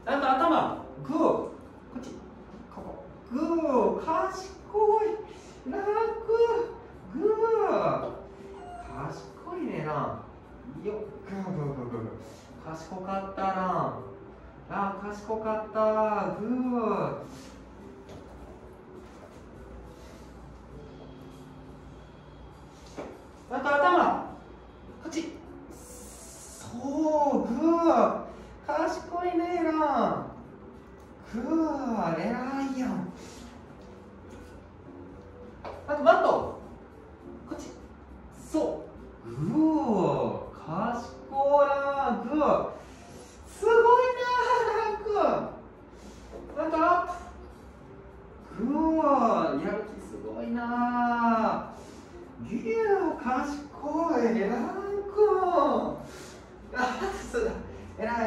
あと頭グー、こっち、ここグー、賢い、楽、グー、賢いねな、よっ、グーグーグーグー、賢かったなあ、賢かった、グー。あと頭こっち、そう、グー、賢いねな、グー、偉いやん。あとマットこっち、そうグー、賢いな、グー、すごいな、グー。あとアップグー、やる気すごいな、ギュー、賢い、偉い、グー。あ、そうだ、偉い。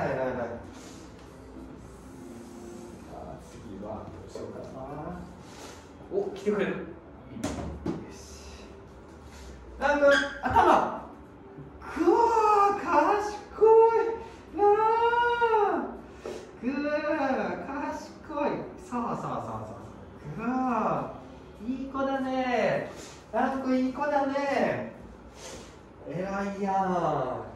次はどうしようかな。お、来てくれる。よし。なんか頭。ぐー、賢いなあ。ぐー、賢い。そう。ぐー、いい子だね。なんかいい子だね。偉いやん。